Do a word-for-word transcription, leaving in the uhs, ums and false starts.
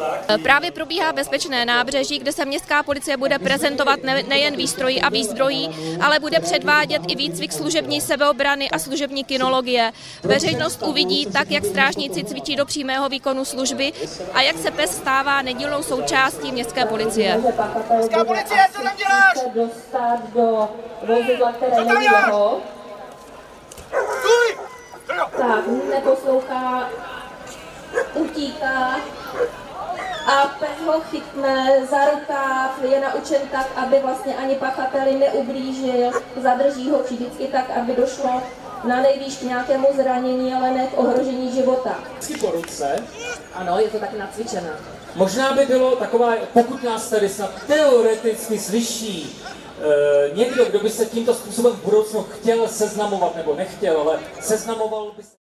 Právě probíhá bezpečné nábřeží, kde se městská policie bude prezentovat ne, nejen výstrojí a výzbrojí, ale bude předvádět i výcvik služební sebeobrany a služební kinologie. Veřejnost uvidí tak, jak strážníci cvičí do přímého výkonu služby a jak se pes stává nedílnou součástí městské policie. Městská policie, co tam děláš? Dostat do vozidla, které Co tam není děláš? jeho. Stůj! Tak, neposlouchá, utíká a pes ho chytne za rukáv, je naučen tak, aby vlastně ani pachateli neublížil, zadrží ho vždycky tak, aby došlo na nejvýš k nějakému zranění, ale ne k ohrožení života. Po ruce. Ano, je to taky nacvičená. Možná by bylo taková, pokud nás tady snad teoreticky slyší e, někdo, kdo by se tímto způsobem v budoucnu chtěl seznamovat, nebo nechtěl, ale seznamoval by se...